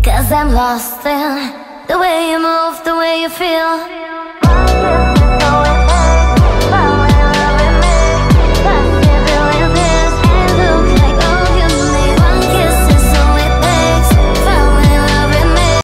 'Cause I'm lost in the way you move, the way you feel.